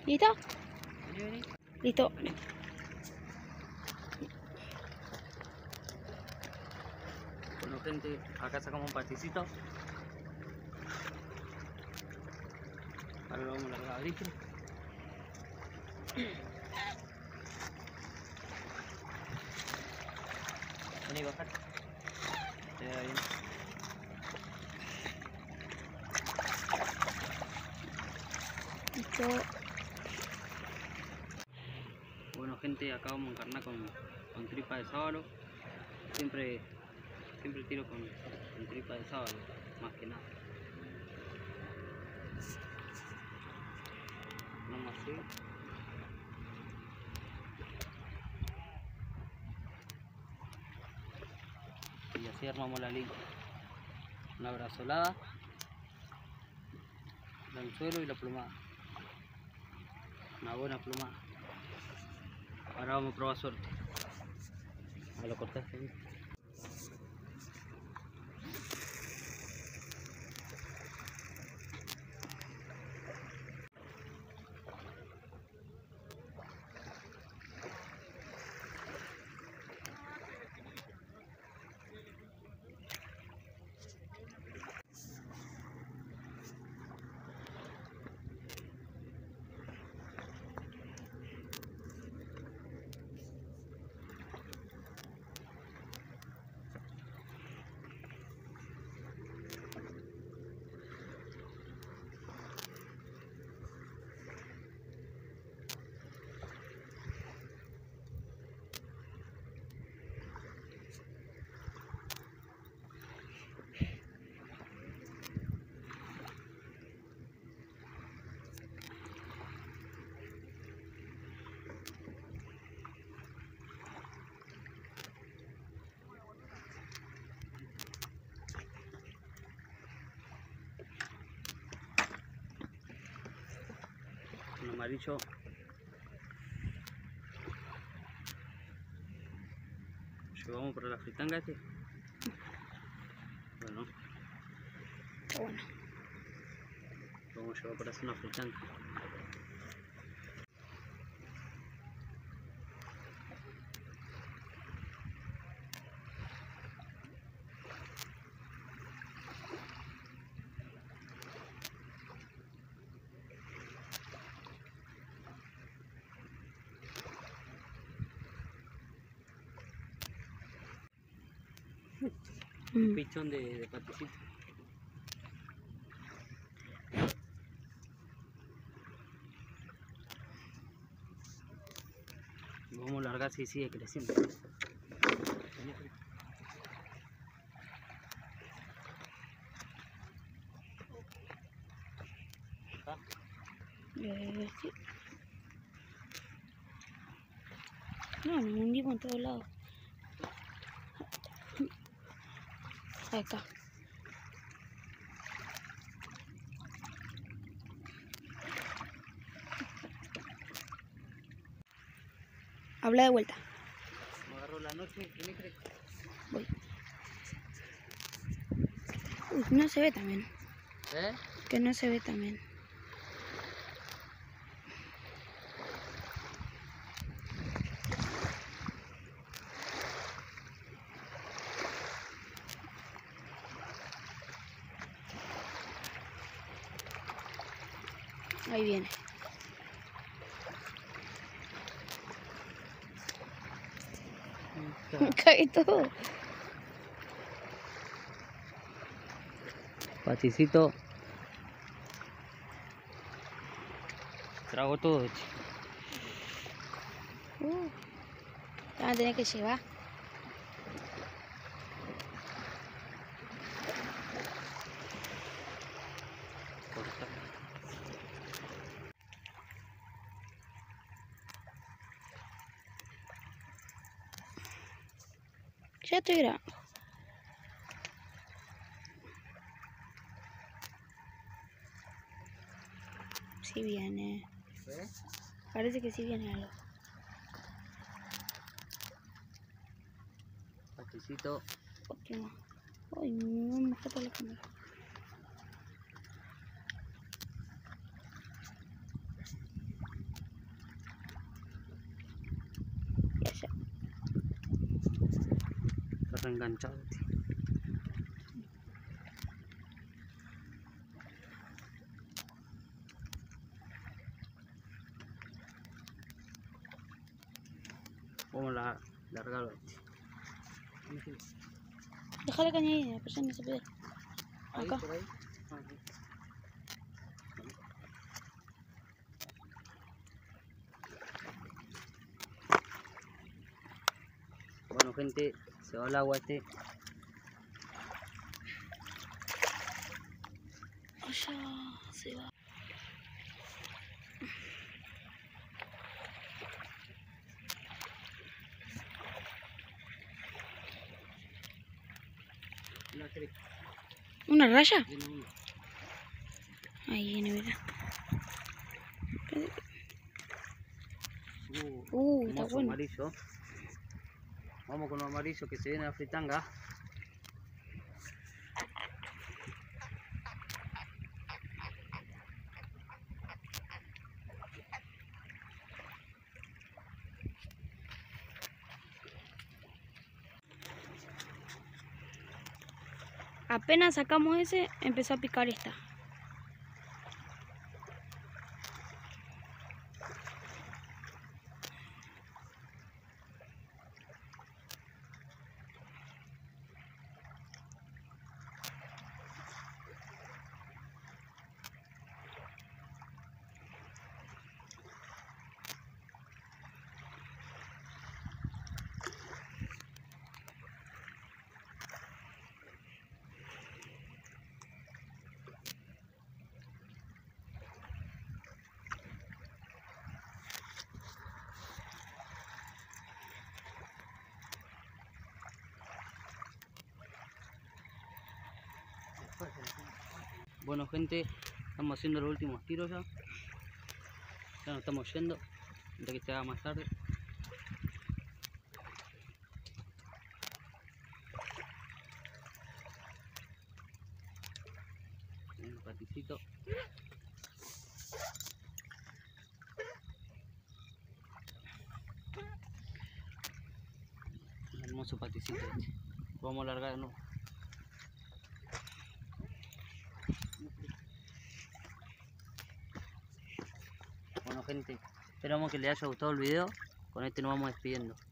¿Listo? Vení, vení. Listo. Bueno, gente, acá sacamos un paticito. Ahora lo vamos a largar, ¿viste? Vení, bajate. Te vea bien. Listo. Bueno, gente, acá vamos a encarnar con tripa de sábalo. Siempre tiro con tripa de sábalo, más que nada. No más así. Y así armamos la línea. Una brazolada, el anzuelo y la plumada. Una buena plumada. Ahora vamos a probar suerte. A lo cortaste bien. Un amarillo. ¿Llevamos para la fritanga este? Bueno, Está bueno. lo vamos a llevar para hacer una fritanga. Un pichón de paticito. Vamos a largar si sigue creciendo. Sí. No, nos hundimos en todos lados. Acá. Habla de vuelta. Me agarró la noche, ¿qué me crees? Voy. Uy, no se ve también. ¿Eh? Que no se ve también. Ahí viene. Me cae todo. Paticito. Trago todo, chico. Te van a tener que llevar. Corta. Ya estoy grabando. Sí viene. ¿Eh? Parece que sí viene algo. Paticito. Óptimo. Ay, no me falta la cámara. reenganchado, tío. Vamos a largarlo, tío. Deja la caña ahí, la persona no se puede. Ahí, Acá. por ahí. Bueno, gente, se va el agua este. Allá se va. ¿Una raya? Ahí viene, mira. Está Hermoso bueno. amarillo. Vamos con los amarillos que se viene la fritanga. Apenas sacamos ese, empezó a picar esta. Bueno, gente, estamos haciendo los últimos tiros ya. Ya nos estamos yendo antes que se haga más tarde. Un paticito. Un hermoso paticito. Vamos a largar, ¿no? Bueno, gente, esperamos que les haya gustado el video. Con este nos vamos despidiendo.